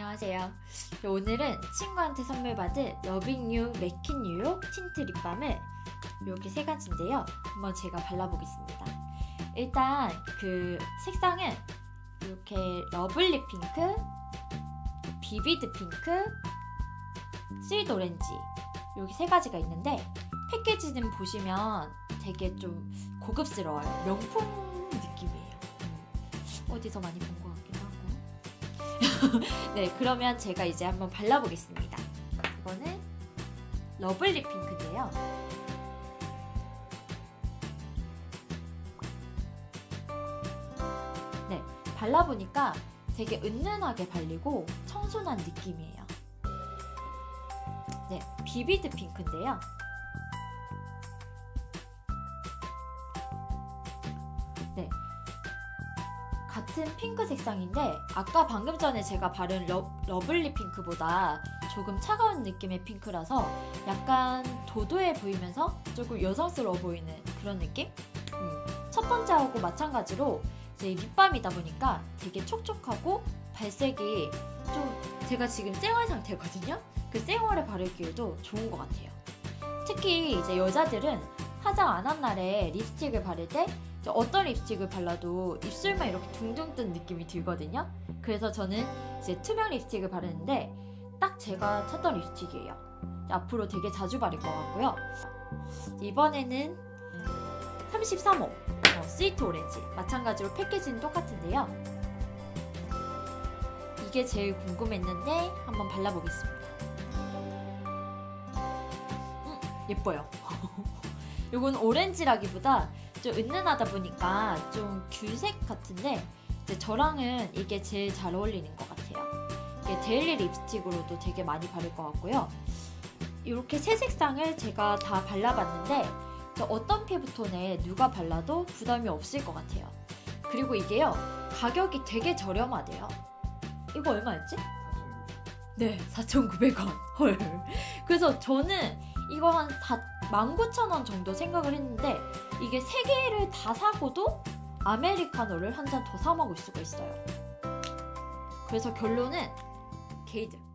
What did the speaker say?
안녕하세요. 오늘은 친구한테 선물 받은 러빙유 맥힌 뉴욕 틴트 립밤을 이렇게 세 가지인데요. 한번 제가 발라보겠습니다. 일단 그 색상은 이렇게 러블리 핑크, 비비드 핑크, 스윗 오렌지 이렇게 세 가지가 있는데 패키지는 보시면 되게 좀 고급스러워요. 명품 느낌이에요. 어디서 많이 본 것 같기도 하고. 네, 그러면 제가 이제 한번 발라보겠습니다. 이거는 러블리 핑크인데요. 네, 발라보니까 되게 은은하게 발리고 청순한 느낌이에요. 네, 비비드 핑크인데요. 네, 같은 핑크 색상인데 아까 방금 전에 제가 바른 러블리 핑크보다 조금 차가운 느낌의 핑크라서 약간 도도해 보이면서 조금 여성스러워 보이는 그런 느낌? 첫 번째하고 마찬가지로 이제 립밤이다 보니까 되게 촉촉하고 발색이 좀 제가 지금 쌩얼 상태거든요? 그 쌩얼에 바르기에도 좋은 것 같아요. 특히 이제 여자들은 화장 안 한 날에 립스틱을 바를 때 어떤 립스틱을 발라도 입술만 이렇게 둥둥 뜬 느낌이 들거든요. 그래서 저는 이제 투명 립스틱을 바르는데 딱 제가 찾던 립스틱이에요. 앞으로 되게 자주 바를 것 같고요. 이번에는 33호 스위트 오렌지, 마찬가지로 패키지는 똑같은데요. 이게 제일 궁금했는데 한번 발라보겠습니다. 예뻐요. 이건 오렌지라기보다 좀 은은하다 보니까 좀 귤색 같은데 이제 저랑은 이게 제일 잘 어울리는 것 같아요. 이게 데일리 립스틱으로도 되게 많이 바를 것 같고요. 이렇게 세 색상을 제가 다 발라봤는데 어떤 피부톤에 누가 발라도 부담이 없을 것 같아요. 그리고 이게요, 가격이 되게 저렴하대요. 이거 얼마였지? 네, 4,900원. 헐. 그래서 저는 이거 한 19,000원 정도 생각을 했는데 이게 3개를 다 사고도 아메리카노를 한 잔 더 사 먹을 수가 있어요. 그래서 결론은 게이드.